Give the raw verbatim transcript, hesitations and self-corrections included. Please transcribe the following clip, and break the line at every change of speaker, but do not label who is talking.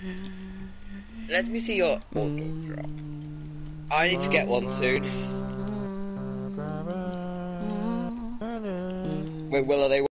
Let me see your auto drop. I need to get one soon. Wait, Will, are they